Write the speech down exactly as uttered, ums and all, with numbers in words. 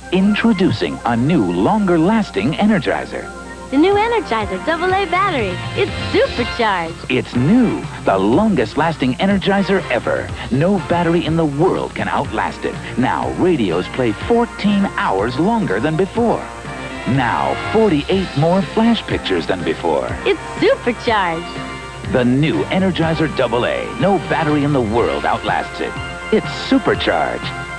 Introducing a new, longer-lasting Energizer. The new Energizer double A battery. It's supercharged. It's new, the longest-lasting Energizer ever. No battery in the world can outlast it. Now, radios play fourteen hours longer than before. Now, forty-eight more flash pictures than before. It's supercharged. The new Energizer double A. No battery in the world outlasts it. It's supercharged.